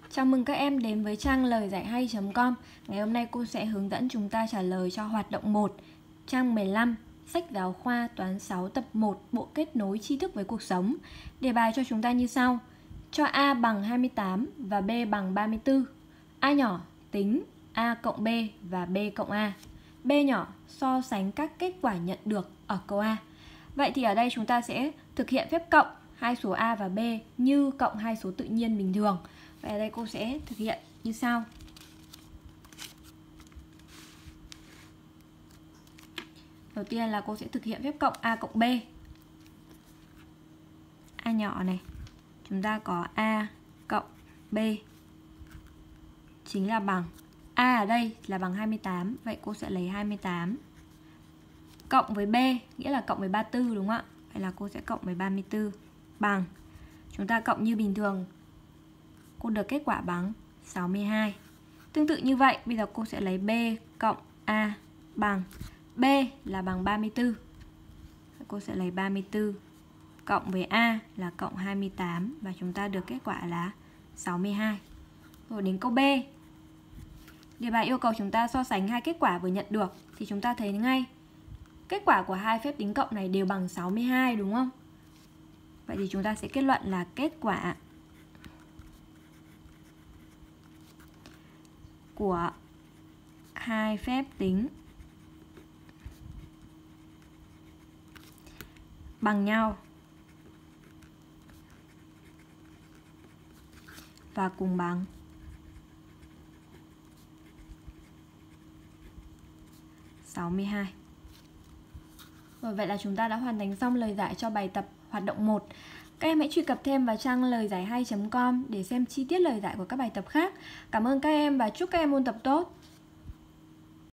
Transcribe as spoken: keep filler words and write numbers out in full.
Chào mừng các em đến với trang lời giải hay chấm com. Ngày hôm nay cô sẽ hướng dẫn chúng ta trả lời cho hoạt động một, trang mười lăm, sách giáo khoa toán sáu tập một, bộ kết nối tri thức với cuộc sống. Đề bài cho chúng ta như sau. Cho A bằng hai mươi tám và B bằng ba mươi tư. A nhỏ tính A cộng B và B cộng A. B nhỏ so sánh các kết quả nhận được ở câu A. Vậy thì ở đây chúng ta sẽ thực hiện phép cộng hai số A và B như cộng hai số tự nhiên bình thường. Vậy ở đây cô sẽ thực hiện như sau. Đầu tiên là cô sẽ thực hiện phép cộng A cộng B. A nhỏ này, chúng ta có A cộng B chính là bằng A ở đây là bằng hai mươi tám. Vậy cô sẽ lấy hai mươi tám cộng với B, nghĩa là cộng với ba mươi tư đúng không ạ? Vậy là cô sẽ cộng với ba mươi tư bằng, chúng ta cộng như bình thường, cô được kết quả bằng sáu mươi hai. Tương tự như vậy, bây giờ cô sẽ lấy B cộng A bằng B là bằng ba mươi tư. Cô sẽ lấy ba mươi tư cộng với A là cộng hai mươi tám và chúng ta được kết quả là sáu mươi hai. Rồi đến câu B. Đề bài yêu cầu chúng ta so sánh hai kết quả vừa nhận được thì chúng ta thấy ngay kết quả của hai phép tính cộng này đều bằng sáu mươi hai đúng không? Vậy thì chúng ta sẽ kết luận là kết quả của hai phép tính bằng nhau và cùng bằng sáu mươi hai. Rồi, vậy là chúng ta đã hoàn thành xong lời giải cho bài tập hoạt động một. Các em hãy truy cập thêm vào trang lời giải hay chấm com để xem chi tiết lời giải của các bài tập khác. Cảm ơn các em và chúc các em ôn tập tốt.